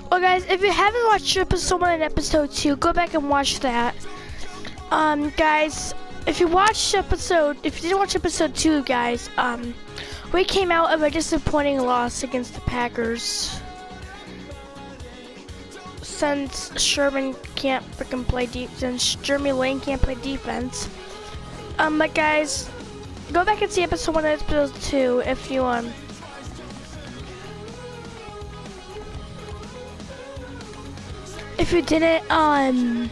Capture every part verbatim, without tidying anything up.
Well, guys, if you haven't watched episode one and episode two, go back and watch that. Um, guys, if you watched episode, if you didn't watch episode two, guys, um, we came out of a disappointing loss against the Packers. Since Sherman can't freaking play defense, since Jeremy Lane can't play defense. Um, but guys, go back and see episode one and episode two if you, um, if you didn't, um,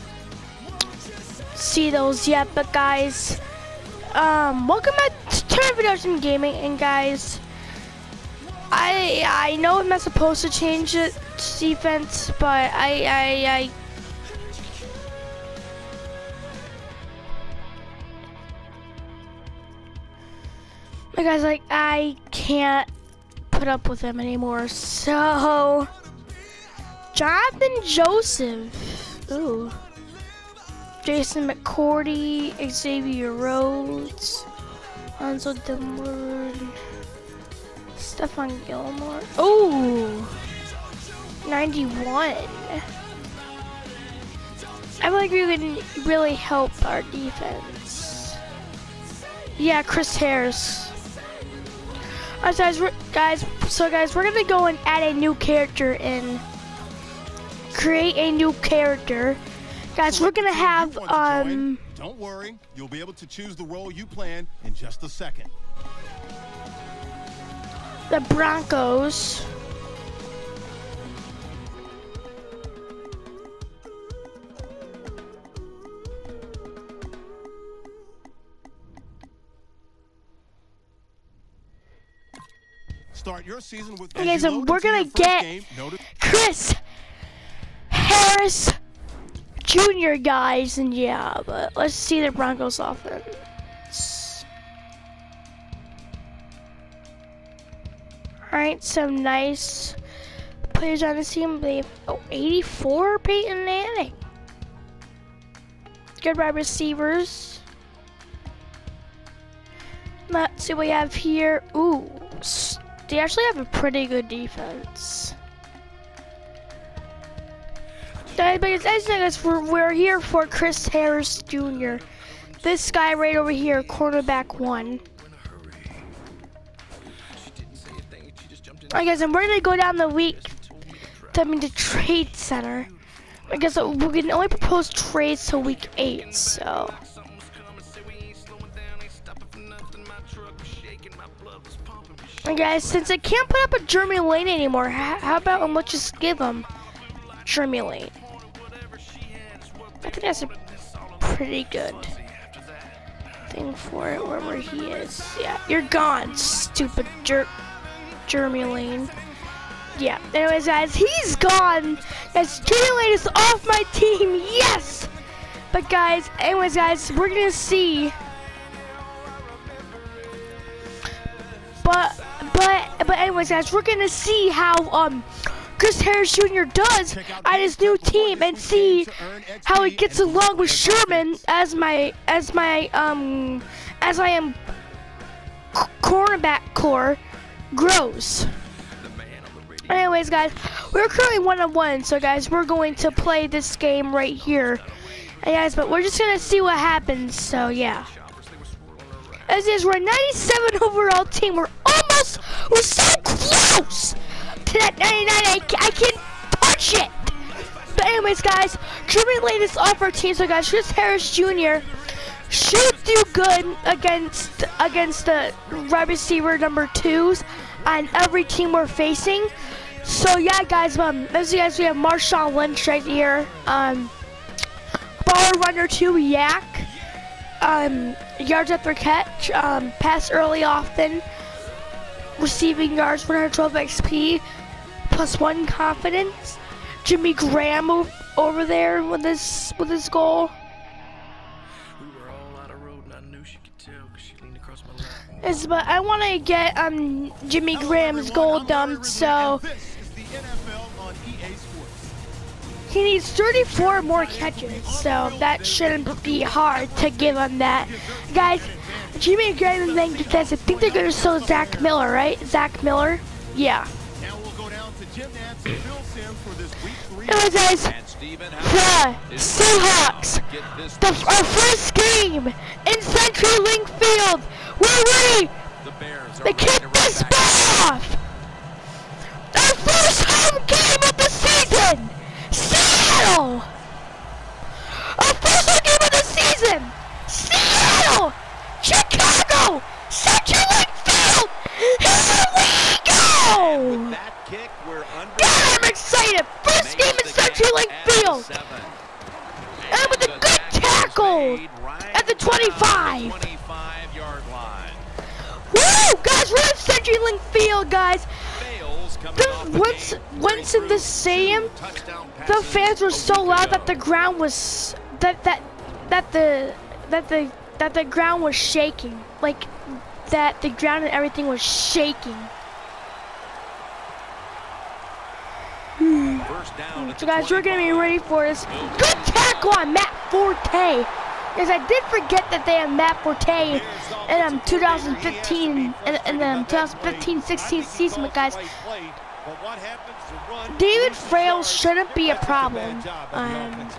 see those yet. But guys, um, welcome back to Turn Videos and Gaming. And guys, I I know I'm not supposed to change it to defense, but I I I but guys, like, I can't put up with him anymore. So Jonathan Joseph, ooh, Jason McCourty, Xavier Rhodes, Hanzo Dimler, Stephon Gilmore. Ooh, ninety-one. I feel like we would really help our defense. Yeah, Chris Harris. Alright, guys, we're, guys, so guys, we're gonna go and add a new character in. Create a new character. Guys, we're gonna have, um... Don't worry, you'll be able to choose the role you plan in just a second. The Broncos. Start your season with Okay, so we're gonna get game, Chris Harris Junior guys, and yeah, but let's see the Broncos offense. Alright, some nice players on the team. They have, oh, eighty-four, Peyton Manning. Good wide receivers. Let's see what we have here. Ooh, they actually have a pretty good defense. But as we're, we're here for Chris Harris Junior This guy right over here, cornerback one. I guess, and we're gonna go down the week to, I mean, the trade center. I guess we can only propose trades till week eight, so. And guys, since I can't put up a Jeremy Lane anymore, how about um, let's just give him Jeremy Lane. I think that's a pretty good thing for it, wherever he is. Yeah, you're gone, stupid jerk, Jeremy Lane. Yeah, anyways, guys, he's gone. Guys, Jeremy Lane is off my team, yes! But guys, anyways, guys, we're gonna see. But, but, but anyways, guys, we're gonna see how, um, Chris Harris Junior does at his new team, and see how he gets along with Sherman as my as my um as I am cornerback core grows. Anyways, guys, we're currently one on one, so guys, we're going to play this game right here. And guys, but we're just gonna see what happens. So yeah, as is, we're a ninety-seven overall team. We're almost, we're so close to that ninety-nine, I, I can't touch it. But anyways, guys, Jeremy Lane is off our team, so guys, Chris Harris Junior should do good against against the wide receiver number twos on every team we're facing. So yeah, guys, um, as you guys, we have Marshawn Lynch right here, um, ball runner two, Yak, um, yards after catch, um, pass early often, receiving yards, one hundred twelve X P. Plus one confidence. Jimmy Graham over there with his with his goal. Is but I want to get um Jimmy Graham's goal dumped, so he needs thirty-four more catches, so that shouldn't be hard to give him that, guys. Jimmy Graham and then defense. I think they're gonna show Zach Miller, right? Zach Miller, yeah. Jim Nance and Phil Simms for this week three. Anyways, guys, the Seahawks, the, our first game in CenturyLink Field. We're ready. They kicked this ball off. Our first home game of the season. Seattle. Our first home game of the season. Seattle. Chicago. CenturyLink Field. Here we go. God, I'm excited! First game in CenturyLink Field! And with a good tackle at the twenty-five! Woo! Guys, we're at CenturyLink Field, guys! The, once, once in the stadium, the fans were so loud that the ground was... That, that, that the... That the... That the ground was shaking. Like, that the ground and everything was shaking. So guys, we're gonna be ready for this. Good tackle on Matt Forte. Because I did forget that they had Matt Forte in um, two thousand fifteen and in, in the twenty fifteen sixteen season, but guys, David Frail shouldn't be a problem. Um,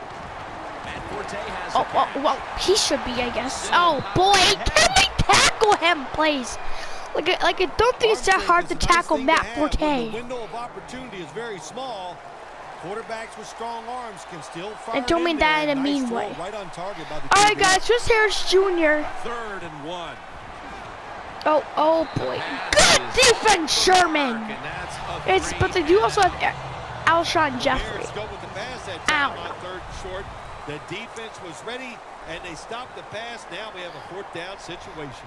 oh, oh, well, he should be, I guess. Oh boy, can we tackle him, please? Like, I, like I don't think it's that hard to tackle Matt Forte. The window of opportunity is very small. Quarterbacks with strong arms can still fire. I don't mean that in a mean way. Right on target by the All right, guys, Chris Harris Junior Third and one. Oh, oh boy, good defense, Sherman. It's but they do also have Alshon Jeffrey. Ow. The defense was ready, and they stopped the pass. Now we have a fourth down situation.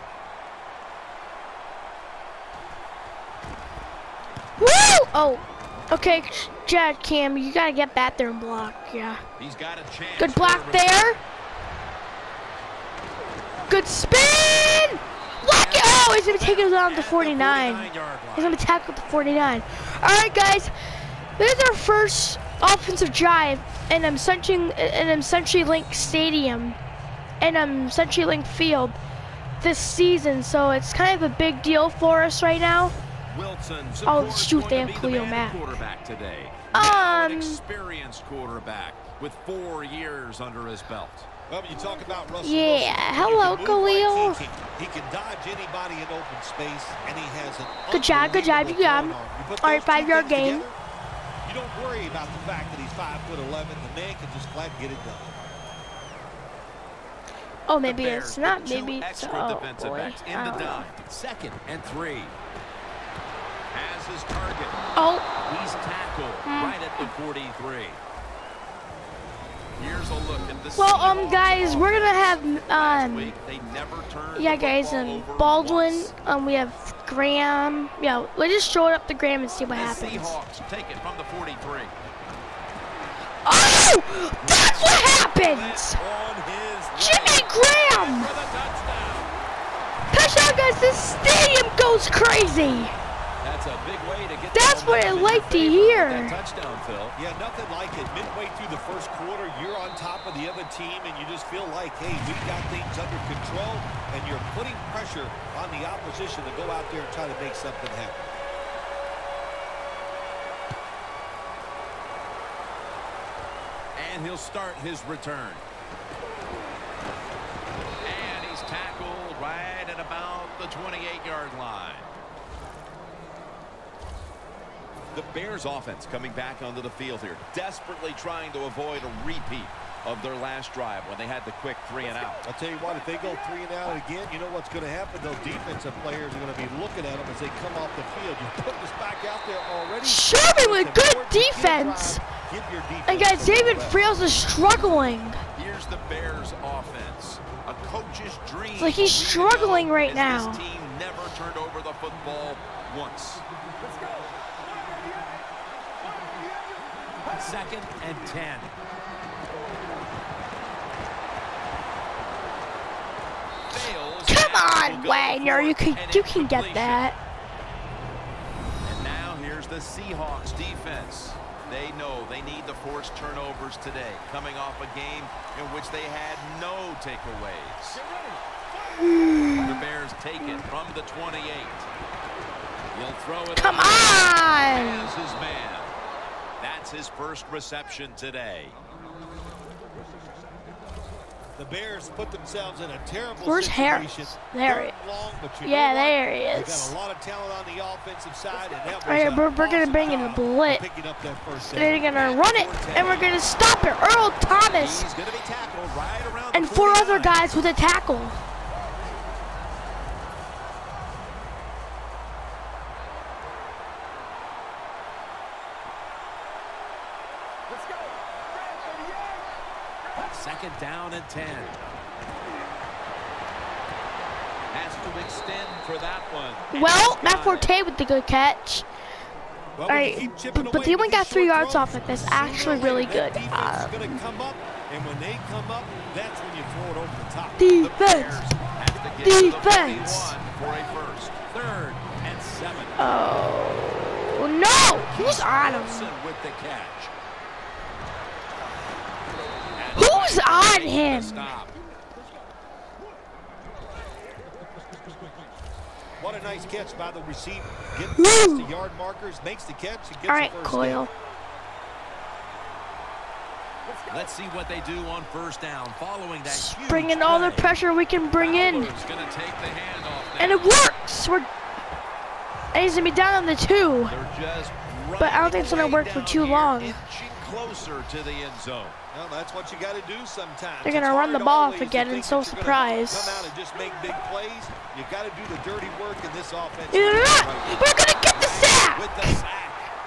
Woo! Oh, okay, Jack Cam, you gotta get back there and block. Yeah. He's got a chance. Good block there. Good spin. Block it. Oh, he's gonna take it down to forty-nine. He's gonna tackle the forty-nine. All right, guys, this is our first offensive drive, and I'm Century, and I'm CenturyLink Stadium, and I'm CenturyLink Field this season. So it's kind of a big deal for us right now. Wilson's Oh shoot, they have Khalil Mack. Quarterback today. Um, An experienced quarterback with four years under his belt. Well, you talk about Russell Yeah, Wilson, hello, he can Khalil. like he, can, he can dodge anybody in open space, and he has an Good job, good job, you got him. All right, five-yard gain. Together, you don't worry about the fact that he's five foot eleven. The man can just flat get it done. Oh, maybe it's not. Maybe it's. Oh boy. In the dime. Second and three. Has his target. Oh. He's tackled Mm. right at the forty-three. Here's a look at the Well, um, guys, we're gonna have um. They never turned Yeah, the guys, football um, over Baldwin. once. Um, we have Graham. Yeah, let's just show it up to Graham and see what The happens. Seahawks take it from the forty-three. Oh, that's what happens. On his Jimmy Graham. for the touchdown. Touchdown, guys! This stadium goes crazy. That's a big way to get. That's what I like to hear. That touchdown, Phil. Yeah, nothing like it. Midway through the first quarter, you're on top of the other team, and you just feel like, hey, we got things under control, and you're putting pressure on the opposition to go out there and try to make something happen. And he'll start his return. And he's tackled right at about the twenty-eight yard line. The Bears offense coming back onto the field here, desperately trying to avoid a repeat of their last drive when they had the quick three and out. I'll tell you what, if they go three and out again, you know what's going to happen? Those defensive players are going to be looking at them as they come off the field. You put this back out there already. Sherman with good defense. And guys, David Frails is struggling. Here's the Bears offense. A coach's dream. Like he's struggling right now. This team never turned over the football once. Let's go. Second and ten. Fails. Come on, Wagner, you can you can get that. And now here's the Seahawks defense. They know they need to force turnovers today, coming off a game in which they had no takeaways. The Bears take it from the twenty-eight. He'll throw it. Come on! As his man. That's his first reception today. The Bears put themselves in a terrible Where's situation. Harris? There he is. Long, but you Yeah, know there he They is. got a lot of talent on the offensive side, and that was All right, we're, we're gonna awesome bring in a job blitz. picking up that first down. They're gonna run it, and we're gonna stop it. Earl Thomas He's gonna be tackled right around and the four other forty-nine. guys with a tackle. Second down and ten. Has to extend for that one. Well, He's Matt got Forte with the good catch. Well, All when you right, keep chipping but, but away they only with got these three short yards throws, off it. That's sooner or actually later, really that good. defense Uh, is going to come up, and when they come up, that's when you throw it over the top. defense. Have to get to the Defense. forty-one for a first. Third and seven. Oh no! Who's on him? Wilson with the catch. And Who's on making the him? stop. What a nice catch by the receiver. Getting past the yard markers, makes the catch, and gets All right, the first Coyle. down. Let's see what they do on first down following that huge Bring in all the play. pressure we can bring in, Fowler's gonna take the handoff now. and it works. We're and he's gonna be down on the two. They're just But I don't think it's gonna running work for down too here, long. inching closer to the end zone. Well, that's what you got to do sometimes. They're gonna It's run the hard ball always off again, to and think so that you're gonna surprised. Come out and just make big plays. You got to do the dirty work in this offense. You're not. We're gonna get the sack. With the sack.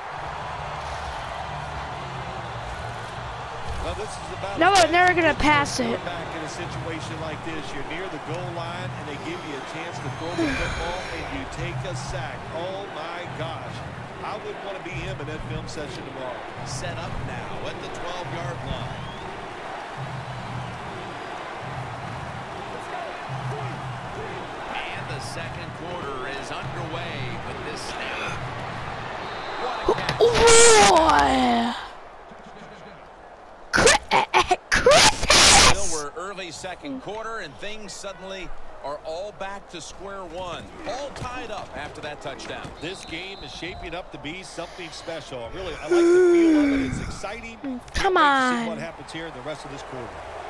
Well, this is about No, as they're bad gonna as you pass can it. throw back in a situation like this. You're near the goal line, and they give you a chance to throw the football, and you take a sack. Oh my gosh! I would want to be him in that film session tomorrow. Set up now at the twelve-yard line. And the second quarter is underway with this snap. What a catch. Boy. Chris, Chris Still, we're early second quarter, and things suddenly are all back to square one. All tied up after that touchdown. This game is shaping up to be something special. Really, I like the feel of it. It's exciting. Come Can't wait to see on. what happens here in the rest of this quarter.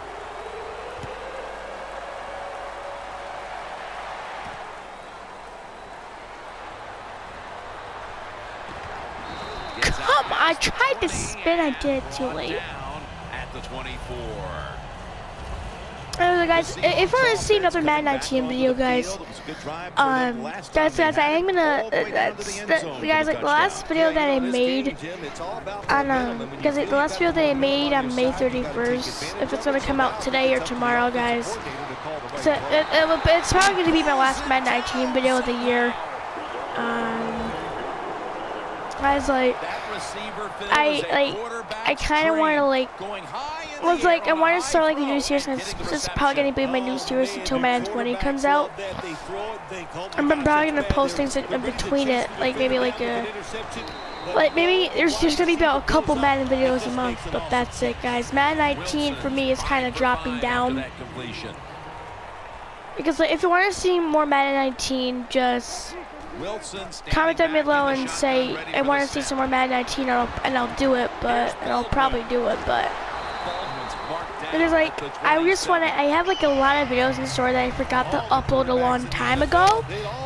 Come on, I tried to spin, I did it too late. Down at the twenty-four. Anyway, guys, if you want to see another Madden nineteen video, guys, um, guys, guys, I am gonna, uh, that's, that, guys, like the last video that I made, on, um, because like, the last video that I made on May thirty-first, if it's gonna come out today or tomorrow, guys, so it, it, will- it's probably gonna be my last Madden nineteen video of the year. Um, guys, like, I, like, I kind of want to, like, was like, I want to start like a new series, and it's, it's probably going to be my new series until Madden twenty comes out. I'm probably going to post things in, in between it, like maybe like a, like maybe there's just going to be about a couple Madden videos a month, but that's it, guys. Madden nineteen for me is kind of dropping down. Because like, if you want to see more Madden nineteen, just comment down below and say I want to see some more Madden nineteen, and I'll, and I'll do it, but and I'll probably do it, but. Because like, I just want to, I have like a lot of videos in store that I forgot to upload a long time ago.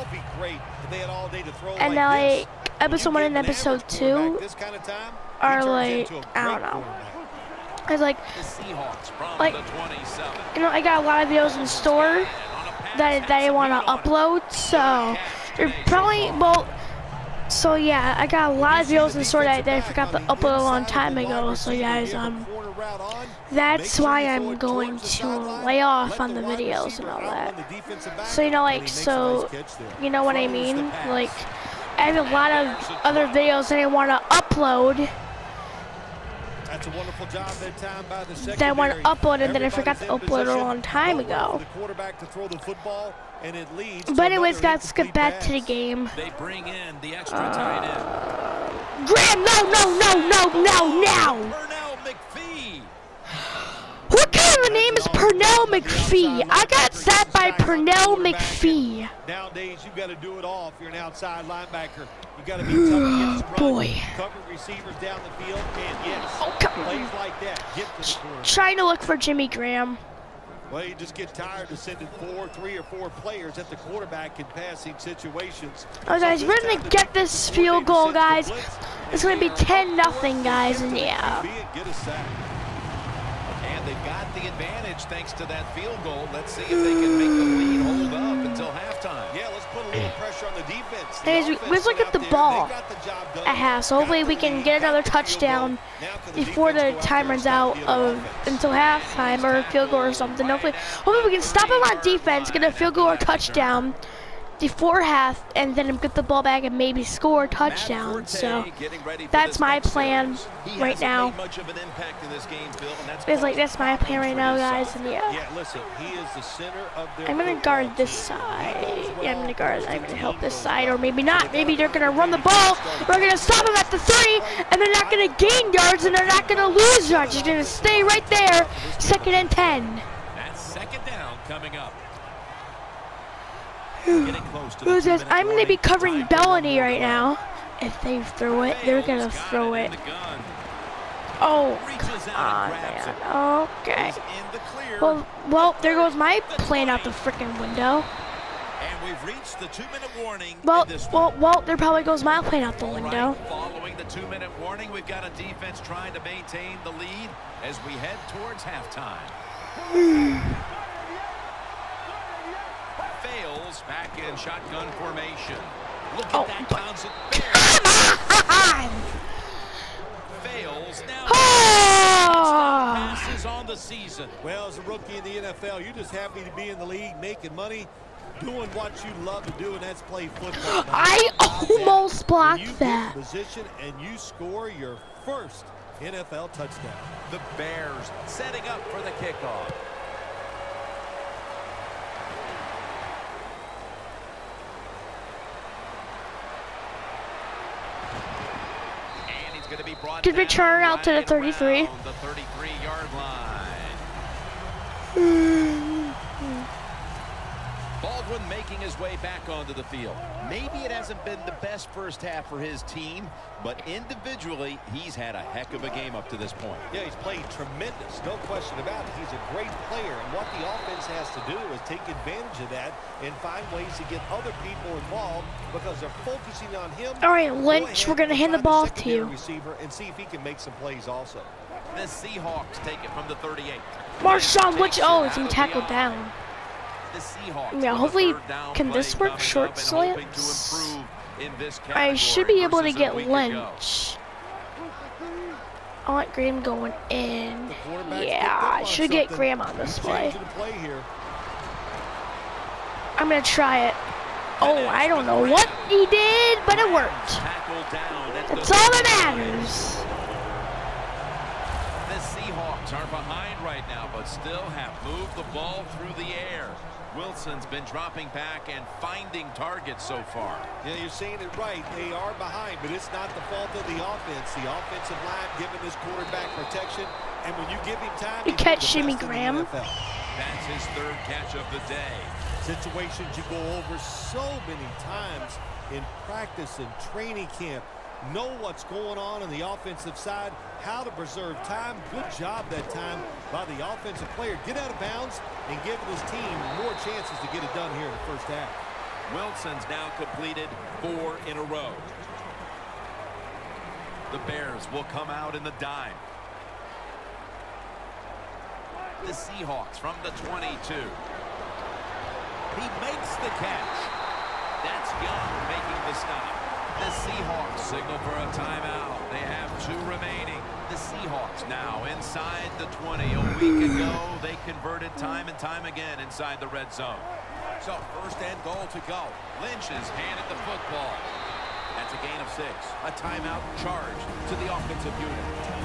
And now like, episode one and episode two are like, I don't know. It's like, like, you know, I got a lot of videos in store that, that I want to upload, so they're probably, well, so yeah, I got a lot of videos in store that, that I forgot to upload a long time ago, so guys, um, that's why I'm going to lay off on the videos and all that. So, you know, like, so, you know what I mean? Like, I have a lot of other videos that I want to upload That's a wonderful job that time by the secondary. that I want to upload, and then I forgot to upload a long time ago. But anyways, guys, let's get back to the game. They bring in the extra tight end. Graham, no, no, no, no, no, now! Pernell McPhee. What kind of a name is Pernell McPhee. I got sacked by Pernell McPhee. Nowadays, you've got to do it all if you're an outside linebacker. You got to be tough against the run, Boy. cover receivers down the field, and yes, Oh, come on. plays like that get to the quarterback. Trying to look for Jimmy Graham. Well, you just get tired of sending four, three or four players at the quarterback in passing situations. Oh, guys, we're gonna get this field goal, guys. It's gonna be ten nothing, guys, and yeah. Get a sack. And they've got the advantage thanks to that field goal. Let's see if they can make the lead hold up until halftime. Yeah, let's put a little pressure on the defense. The Guys, offense let's look went at the out there. ball They got the job done. at half. So hopefully we can get another touchdown before the time runs out of until halftime or a field goal or something. Hopefully, hopefully we can stop them on defense, get a field goal or touchdown before half, and then get the ball back and maybe score a touchdown. So that's my plan right now. It's like that's my plan right now, guys, and yeah. Yeah, listen, he is the center of their I'm gonna guard this side. Yeah, I'm gonna guard. I'm gonna help this side, or maybe not. Maybe they're gonna run the ball. We're gonna stop them at the three, and they're not gonna gain yards, and they're not gonna lose yards. They're gonna stay right there. Second and ten. That's second down coming up. Who's this? I'm gonna be covering Bellany right now. If they throw it, they're gonna throw it. Oh, come on, man. Okay. Well, well, there goes my plane out the freaking window. And we've reached the two-minute warning. Well, well, well, there probably goes my plane out the window. Following the two-minute warning, we've got a defense trying to maintain the lead as we head towards halftime. Fails back in shotgun formation. Look at Oh, that but- bounce. Come on! Fails now. Oh! Passes on the season. Well, as a rookie in the N F L, you're just happy to be in the league, making money, doing what you love to do, and that's play football. I almost When you blocked get that. in position and you score your first N F L touchdown. The Bears setting up for the kickoff. Going to be brought Good return down out to the right thirty-three. around the thirty-three yard line. Baldwin making his way back onto the field. Maybe it hasn't been the best first half for his team, but individually, he's had a heck of a game up to this point. Yeah, he's played tremendous, no question about it. He's a great player, and what the offense has to do is take advantage of that and find ways to get other people involved because they're focusing on him. All right, Lynch, we're going to hand the ball to you. Receiver and see if he can make some plays also. The Seahawks take it from the thirty-eight. Marshawn Lynch, oh, it's been tackled down. The Seahawks Yeah, hopefully, can this work? Short slants? I should be able to get Lynch. I want Graham going in. Yeah, I should get Graham on this play. I'm going to try it. Oh, I don't know what he did, but it worked. That's all that matters. The Seahawks are behind right now, but still have moved the ball through the air. Wilson's been dropping back and finding targets so far. Yeah, you're saying it right. They are behind, but it's not the fault of the offense. The offensive line giving this quarterback protection, and when you give him time, You catch Jimmy Graham. That's his third catch of the day. Situations you go over so many times in practice and training camp. Know what's going on on the offensive side, how to preserve time. Good job that time by the offensive player. Get out of bounds and giving his team more chances to get it done here in the first half. Wilson's now completed four in a row. The Bears will come out in the dime. The Seahawks from the twenty-two. He makes the catch. That's Young making the stop. The Seahawks signal for a timeout. They have two remaining. The Seahawks now inside the twenty. A week ago, they converted time and time again inside the red zone. So first and goal to go. Lynch is handed the football. That's a gain of six. A timeout charge to the offensive unit.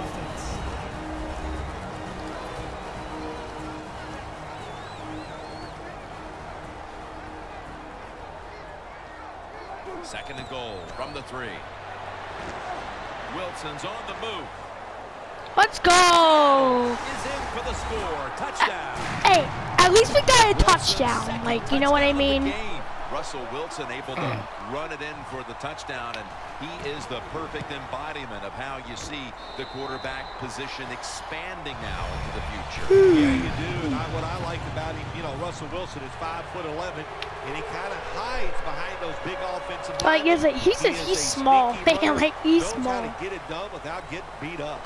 Second and goal from the three. Wilson's on the move. Let's go. Is in for the score. Touchdown. Hey, at least we got a touchdown. Like, you know what I mean? Russell Wilson able to run it in for the touchdown, and he is the perfect embodiment of how you see the quarterback position expanding now into the future. Yeah, you do. And I, what I like about him, you know, Russell Wilson is five foot eleven, and he kind of hides behind those big offensive Like, linemen. like, he's He a, is he's a small. sneaky Man, runner, like, he's knows small. how to get it done without getting beat up.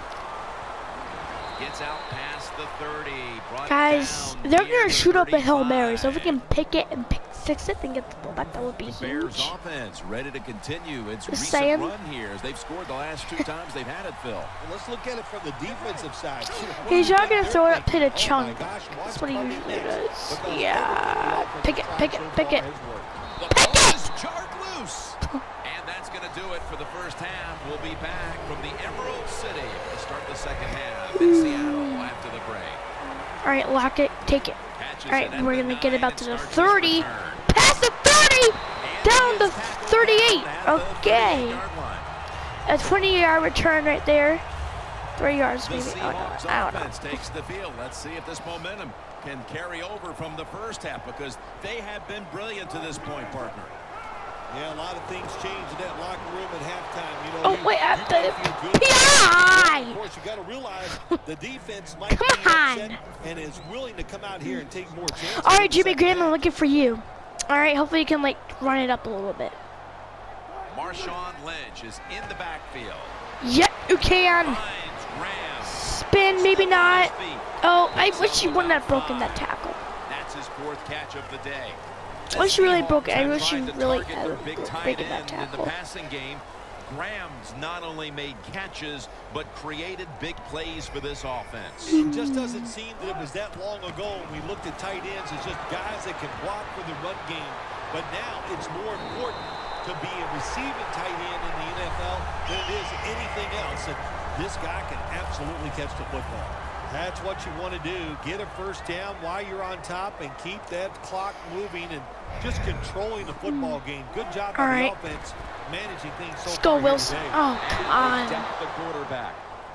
Gets out past the thirty. Guys, down they're near gonna the shoot up a Hail Mary, so if we thirty-five. can pick it and pick six it and get the ball back, that would be The Bears huge. offense ready to continue its Just recent saying. run here as they've scored the last two times they've had it, Phil. Well, let's look at it from the defensive side. He's not gonna throw it up to the Oh, my chunk. gosh, That's what he what's usually coming next? does. Because Yeah. everything Pick it, the pick it, offense pick so it. far has worked. The ball is jarred loose. And that's going to do it for the first half. We'll be back from the Emerald City to start the second half in Seattle after the break. All right, lock it, take it. Catches All right, it at we're the gonna get nine about and to the starts his thirty. return. Past the thirty, And down he to is tackled thirty-eight. down at the Okay, thirty-eight-yard line. a twenty-yard return right there. Three yards The maybe. Oh, no, Seahawks I don't know. offense takes the field. Let's see if this momentum can carry over from the first half, because they have been brilliant to this point, partner. Yeah, a lot of things changed in that locker room at halftime. You know, Oh, you, wait, you at gotta the feel good. P I. Of course, you got to realize the defense might be Come upset on. and is willing to come out here and take more chances. All in right, the Jimmy second Graham, I'm half. looking for you. All right, hopefully you can like run it up a little bit. Marshawn Lynch is in the backfield. Yeah, you can. Finds Graham. Spin, maybe not. Oh, I wish you wouldn't have broken that tackle. That's his fourth catch of the day. I wish you really broke it. I Seahawks wish you have tried to really target had their big tight breaking that end in the tackle. passing game. Graham's not only made catches, but created big plays for this offense. It just doesn't seem that it was that long ago when we looked at tight ends as just guys that can block for the run game. But now it's more important to be a receiving tight end in the N F L than it is anything else. And this guy can absolutely catch the football. That's what you want to do. Get a first down while you're on top and keep that clock moving and just controlling the football game. Good job All on right. the offense, managing things so Let's far go, here Wilson. today. Oh, come on. Depth the quarterback.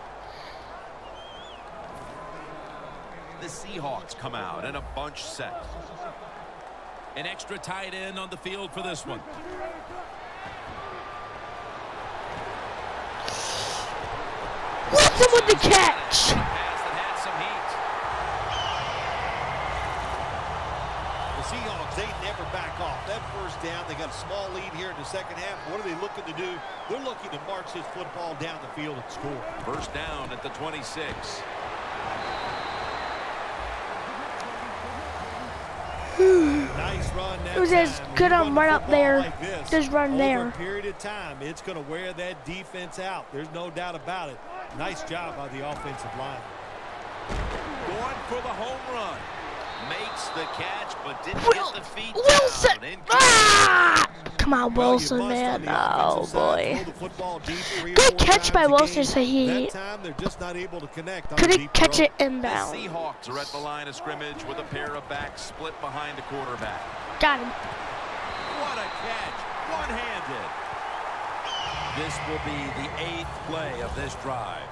The Seahawks come out in a bunch set. An extra tight end on the field for this one. Wilson with the catch. Pass that had some heat. The Seahawks, they never back off. That first down, they got a small lead here in the second half. What are they looking to do? They're looking to march this football down the field and score. First down at the twenty-six. Nice run that It was as time. good You on run the right up football there. like this, Just run over there. a period of time, it's going to wear that defense out. There's no doubt about it. Nice job by the offensive line. Going for the home run. Makes the catch, but didn't Wil- get the feet Wilson. down. Incomplete. Ah! Come on, Well, you Wilson, must man. on the Oh, offensive side boy. throw the football deep three or Good four catch by times a Wilson, game. so he- That time, they're just not able to connect on Could the he deep catch throw. it The inbound? Seahawks are at the line of scrimmage with a pair of backs split behind the quarterback. Got him. What a catch. One-handed. This will be the eighth play of this drive.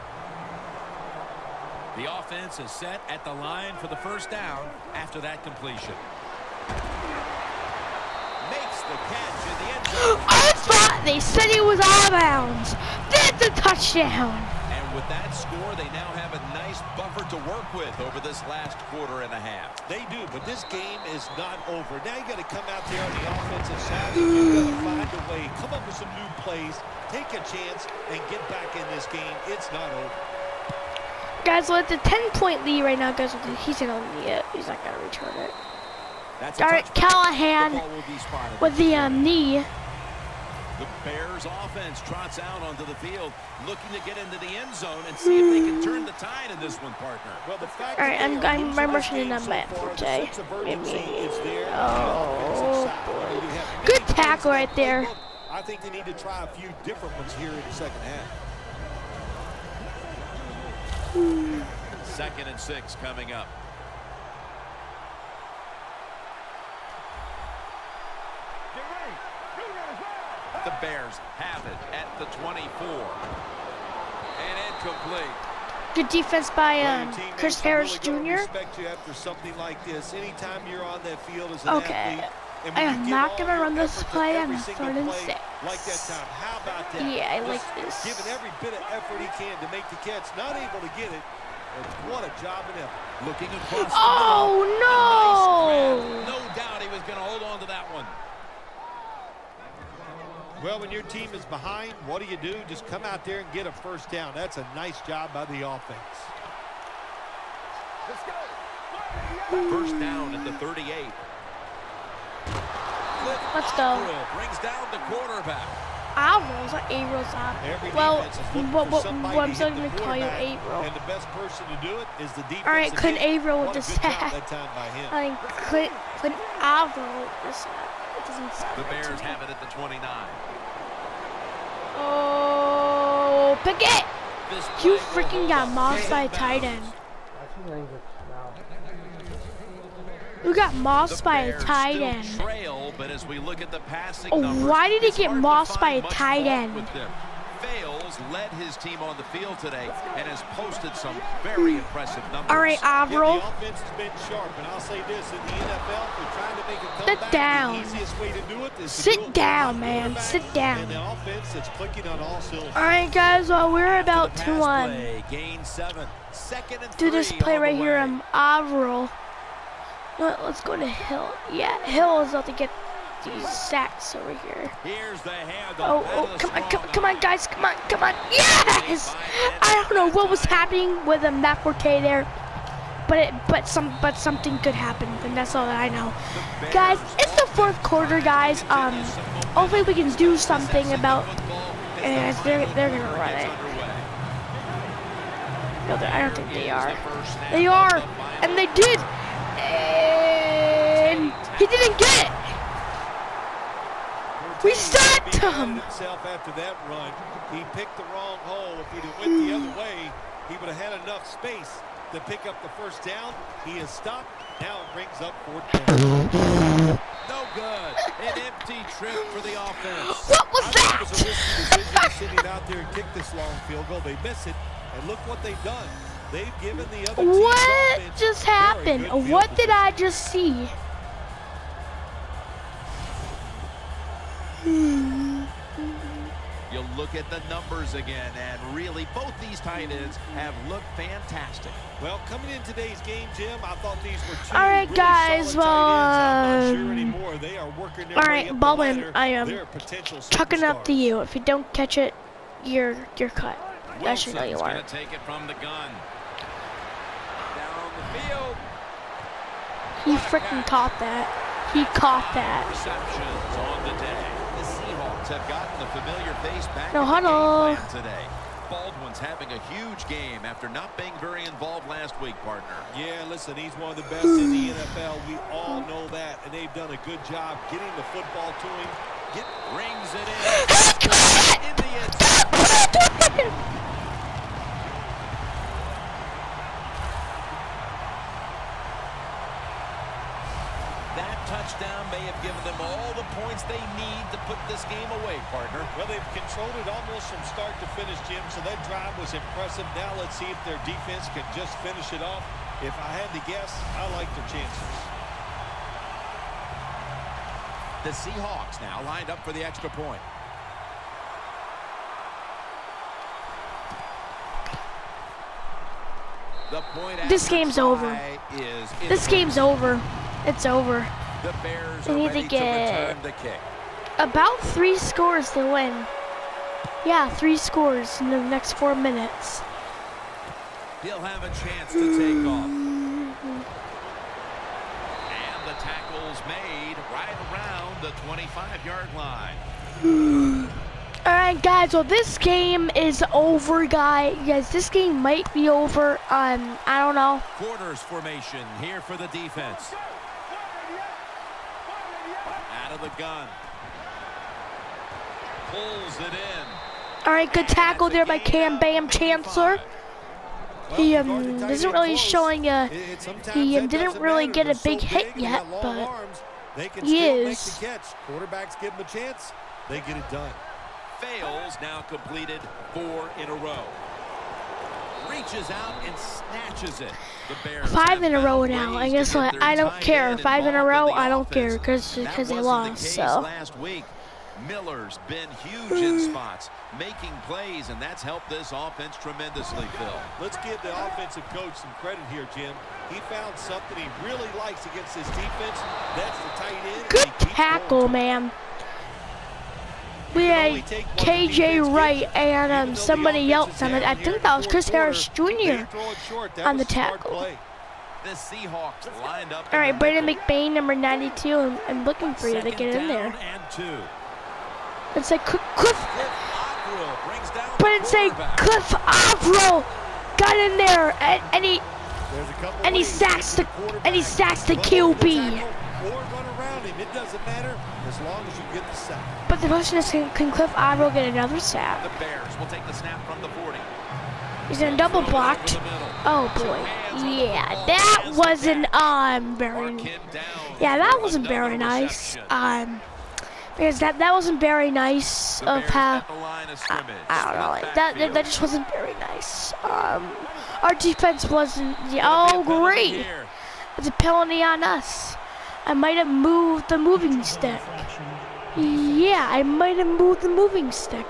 The offense is set at the line for the first down after that completion. Makes the catch in the end zone. I thought they said he was out of bounds. That's a touchdown. And with that score, they now have a nice buffer to work with over this last quarter and a half. They do, but this game is not over. Now you got to come out there on the offensive side and you got to find a way, come up with some new plays, take a chance, and get back in this game. It's not over. Guys, well, it's a ten-point lead right now, guys. He's gonna lead it. He's not gonna return it. That's a All right, touchback. Callahan The ball will be spotted. with the um, knee. The Bears offense trots out onto the field, looking to get into the end zone and see if they can turn the tide in this one, partner. Well, the fact All right, that they I'm- are I'm- losing I'm this rushing game in so on my far, the forte. sense of urgency Maybe. is there Oh, on the offensive side. boy. You have many Good plays tackle in right that there. playbook. I think they need to try a few different ones here in the second half. Second and six coming up. The Bears have it at the twenty-four. And incomplete. Good defense by um, Chris Harris really Junior Respect you after something like this. Anytime you're on that field as an Okay. athlete, and I when am you not give gonna all run your this effort to play. every I'm single third and play six. like that time. How about that? Yeah, I Just like this. Giving every bit of effort he can to make the catch. Not able to get it. But what a job in effort. Looking across the Oh middle. no! Nice grab. No doubt he was going to hold on to that one. Well, when your team is behind, what do you do? Just come out there and get a first down. That's a nice job by the offense. Let's go. First down at the thirty-eight. Let's go. Brings down the quarterback. Avrils, not Avrils. Every Well, defense is looking what, for what, somebody what I'm to still hit going the to call you quarterback, Avril. and the best person to do it is the defense. All right, Clint Avril with what the a good job sack. that time by him. I mean, Clint, Clint Avril with the sack. It doesn't sound The right to Bears me. have it at the twenty-nine. Oh, Pickett! This You play will freaking hold got up. mossed by a Inbounds. tight end. You got mossed The by a Bears tight still end. Trail, but as we look at the passing Oh, numbers, why did he it's get hard to mossed by find a much tight fault end? with them. Fales led his team on the field today and has posted some very impressive numbers. All right, Avril. Yeah, the offense has been sharp, and I'll say this, in the N F L, if we're trying to make a Sit comeback, down. the easiest way to do it is to Sit do it with down, one man. quarterback Sit down. And the offense that's clicking on all cylinders. All right, guys. Well, we're about Pass to um, play, gain seven. Second and do this three play on right the here. way. Um, Avril. Let- Let's go to Hill. Yeah, Hill is about to get these sacks over here. Here's the handoff. Oh, That oh, is a come on, strong come, come on, eye. guys, come on, come on. Yes! I don't know what was happening with um, that forte there, but it, but some, but something could happen, and that's all that I know. Guys, it's the fourth quarter, guys. Um, hopefully we can do something about. And they're they're gonna run it. No, they- I don't think they are. They are, and they did, and he didn't get it. We sacked him. Himself after that run, he picked the wrong hole. If he'd have went the other way, he would have had enough space to pick up the first down. He has stopped. Now it brings up fourth down. No good. An empty trip for the offense. What was I think it was a risky decision that? to send him out there and kick this long field goal. They miss it, and look what they've done. They've given the other team's What offense just very happened? good field What did position. I just see? You look at the numbers again, and really both these tight ends have looked fantastic. Well, coming in today's game, Jim, I thought these were two All right, really guys, solid tight ends. I'm not sure well, anymore. They are working their all way right, up the Baldwin, ladder. I am They're potential chucking up to superstars. you. If you don't catch it, you're you're cut. I should know you Wilson's are. going to take it from the gun. Down the field. He freaking caught that. He caught that. Receptions on the day. The Seahawks have gotten the familiar face back No in the huddle. game plan today. Baldwin's having a huge game after not being very involved last week, partner. Yeah, listen, he's one of the best in the N F L. We all know that, and they've done a good job getting the football to him. Get Rings it in. In the end zone. That touchdown may have given them all the points they need to put this game away, partner. Well, they've controlled it almost from start to finish, Jim, so that drive was impressive. Now let's see if their defense can just finish it off. If I had to guess, I like their chances. The Seahawks now lined up for the extra point. The point This after game's over. try is This game's over. It's over. The Bears They are need to ready get- return the kick. About three scores to win. Yeah, three scores in the next four minutes. He'll have a chance to take off. And the tackle's made right around the twenty-five yard line. All right, guys. Well, this game is over, guys. Guys, this game might be over. Um, I don't know. Quarters formation here for the defense. Out of the gun. Pulls it in. All right, good tackle there by Cam Bam Chancellor. He um isn't really showing a. He um, didn't really get a big hit yet, but he is. Quarterbacks give them a chance. They get it done. Fails now completed four in a row. reaches out and snatches it. The Bears Five in a row now. I guess I, I don't care. Five in a row, I don't care because because they lost. So. Last week, Miller's been huge in spots, making plays, and that's helped this offense tremendously, Phil. Let's give the offensive coach some credit here, Jim. He found something he really likes against this defense. That's the tight end. Good tackle, man. We had K J Wright and um, somebody else on it. I think that was Chris Harris Junior on the tackle. The Seahawks lined up. All right, Brandon McBain, number ninety-two. I'm, I'm looking for you to get in there. It's like Cliff, but it's like Cliff Avro got in there, and, and he and he sacks the and he sacks the Q B. It doesn't matter as long as you get the sack. But the question is, can, can Cliff Avro get another sack? The Bears will take the snap from the forty. He's in double blocked. Oh boy, yeah, that wasn't um very. Yeah, that wasn't very nice. Um. Because that that wasn't very nice of how I, I don't know, like that, that that just wasn't very nice. Um, our defense wasn't. Oh great! It's a penalty on us. I might have moved the moving stick. Yeah, I might have moved the moving stick.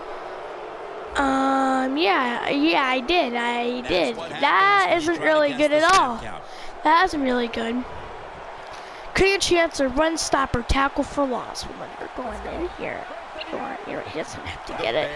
Um, yeah, yeah, I did. I did. That isn't really good at all. That isn't really good. Create a chance to run stopper, tackle for loss. When you're going in here, you're, you're, he doesn't have to get it.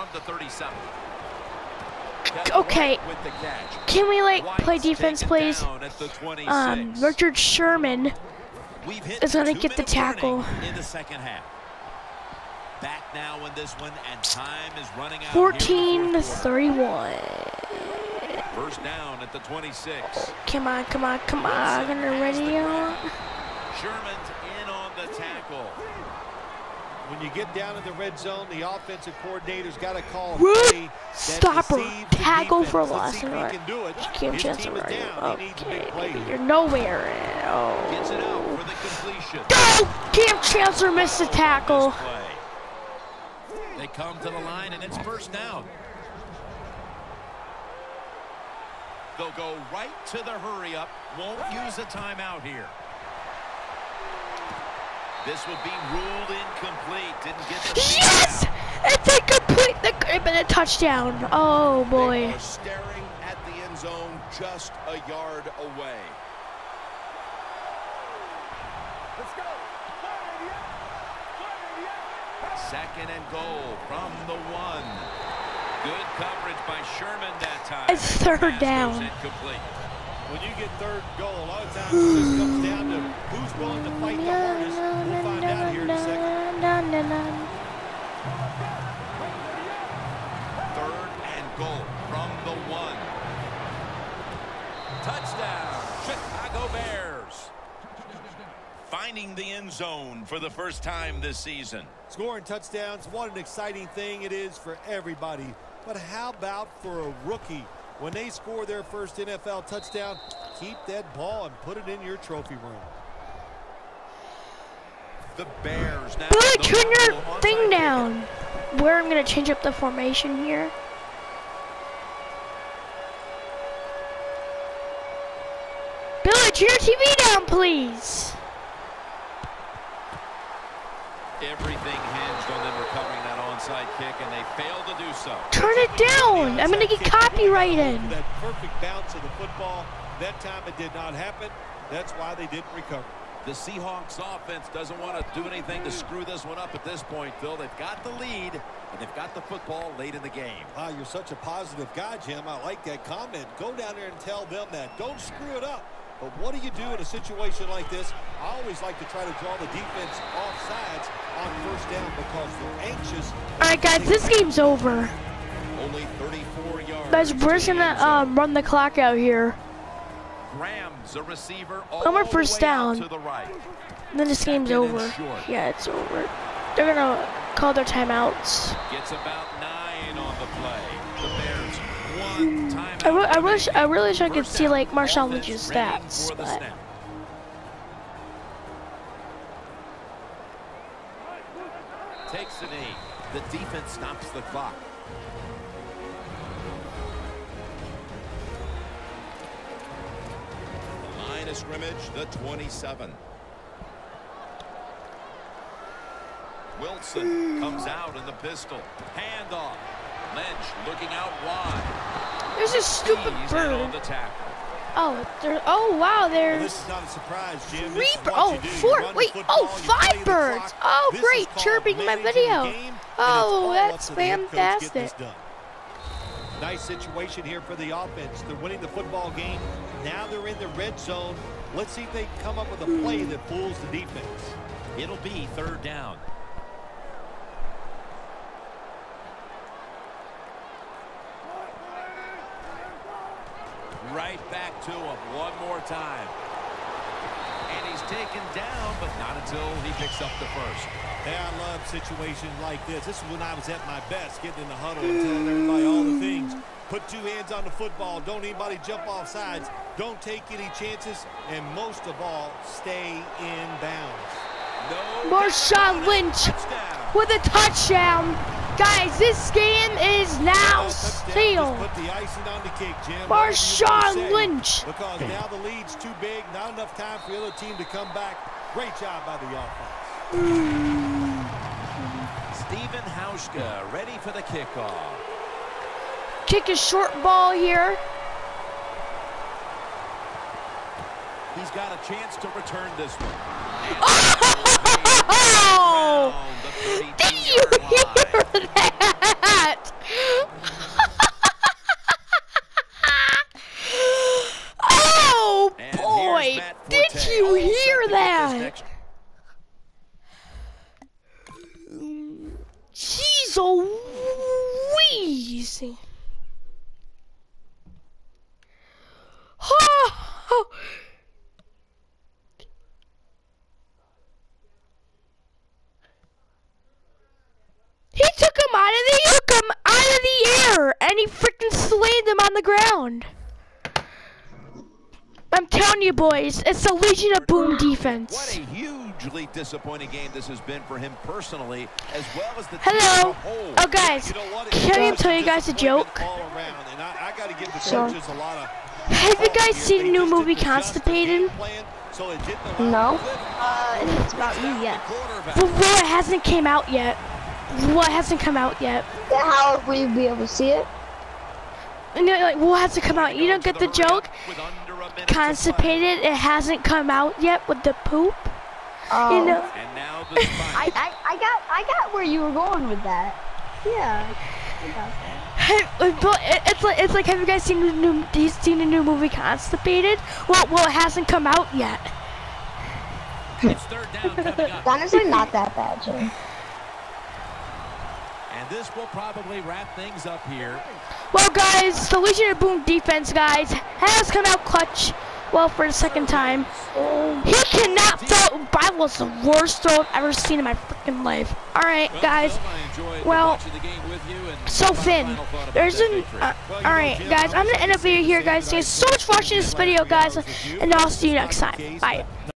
Okay, can we like play defense, please? Um, Richard Sherman is gonna get the tackle. In the second half. Back now in this one, and time is running out. fourteen to thirty-one. First down at the twenty-six. Oh, come on, come on, come on! I'm gonna ready on. Sherman's in on the tackle. When you get down in the red zone, the offensive coordinator's got to call a stopper, tackle for loss. You can't chance to run. Okay, you're nowhere. Oh. Gets it out for the completion. No! Cam Chancellor missed the tackle. They come to the line, and it's first down. They'll go right to the hurry up. Won't use a timeout here. This will be ruled incomplete. Didn't get the yes! It's a complete. That could have been a touchdown. Oh boy. They are staring at the end zone, just a yard away. Let's go. Second and goal from the one. Good coverage by Sherman that time. It's third down. Incomplete. When you get third goal, a lot of times it just comes down to who's willing to fight the hardest. We'll find out here in a second. Third and goal from the one. Touchdown, Chicago Bears. Finding the end zone for the first time this season. Scoring touchdowns, what an exciting thing it is for everybody. But how about for a rookie? When they score their first N F L touchdown, keep that ball and put it in your trophy room. The Bears now. Billy, turn your thing down. Where I'm going to change up the formation here. Billy, turn your T V down, please. Everything hinged on them recovering that onside kick, and they failed to do so. Turn it down. I'm going to get copyrighted. That perfect bounce of the football. That time it did not happen. That's why they didn't recover. The Seahawks offense doesn't want to do anything to screw this one up at this point, Phil. They've got the lead, and they've got the football late in the game. Wow, you're such a positive guy, Jim. I like that comment. Go down there and tell them that. Don't screw it up. But what do you do in a situation like this? I always like to try to draw the defense off sides on first down because they're anxious. All right, guys, this game's over. Only thirty-four yards. Guys, we're just gonna um, run the clock out here. Graham's a receiver all I'm at first down. to the right. And then this game's over. Yeah, it's over. They're gonna call their timeouts. Gets about nine on the play. The Bears one timeout. I, I wish I really wish I could see like Marshawn Lynch's stats, but takes a knee. The defense stops the clock. line of scrimmage, the twenty-seven. Wilson comes out in the pistol. Handoff. Lynch looking out wide. There's a stupid He's bird. on the tackle. Oh, there. Oh wow, Well, there's this is not a surprise, Jim. three. This is bir- what Oh, you do. You four. run the Wait. football, Oh, you play five the birds. clock. Oh, This is great, called chirping in my managing video. the game, and it's Oh, all up that's to the head coach getting fantastic. this done. Nice situation here for the offense. They're winning the football game. Now they're in the red zone. Let's see if they can come up with a play that fools the defense. It'll be third down. Right back to him one more time. And he's taken down, but not until he picks up the first. Yeah, I love situations like this. This is when I was at my best, getting in the huddle and telling everybody all the things. Put two hands on the football. Don't anybody jump off sides. Don't take any chances. And most of all, stay in bounds. No Marshawn Lynch Touchdown. with a touchdown. Guys, this game is now Uh, touchdown. sealed. Just put the icing on the cake, Jim. Marshawn Whatever you wanna say. Lynch. Because now the lead's too big. Not enough time for the other team to come back. Great job by the offense. Stephen Hauschka ready for the kickoff. Kick a short ball here. He's got a chance to return this one. Oh! Around the Did you thirty-two-yard hear line. that? Oh And boy! here's Matt Did Forte, you all set hear to get this that? next- Jeez Louise! Oh! He took him out of the took him out of the air, and he freaking slammed him on the ground. I'm telling you, boys, it's the Legion of Boom What defense. a hugely disappointing game this has been for him personally, as well as the team Hello. as a whole. Oh, guys, You know what? can I tell you guys a Disappointment joke? all around, and I, I got to give the Sure. coaches a lot of. Have you guys seen the They new just movie didn't adjust the Constipated? game plan, so it didn't allow No. the clip. Uh, it's about you, yes. Well, well, it hasn't came out yet. Well, it hasn't come out yet. Then how will you be able to see it? And you're like, well, it hasn't come out. You don't get the joke? Constipated, it hasn't come out yet with the poop. Oh. You know? And now the spike. I, I, I got I got where you were going with that. Yeah. I got that. But it- it's like it's like have you guys seen the new he's seen the new movie Constipated? Well, well, it hasn't come out yet. It's third down coming up. Honestly, not that bad, Jim. And this will probably wrap things up here. Well, guys, the Legion of Boom defense, guys, has come out clutch. Well, for the second time, he cannot throw. That was the worst throw I've ever seen in my freaking life. All right, guys. Well, I enjoyed Well, watching the game with you and So my Finn, final thought about there's that an. victory. Uh, all right, guys, I'm gonna end the video here, guys. Thanks so much for watching this video, guys, and I'll see you next time. Bye.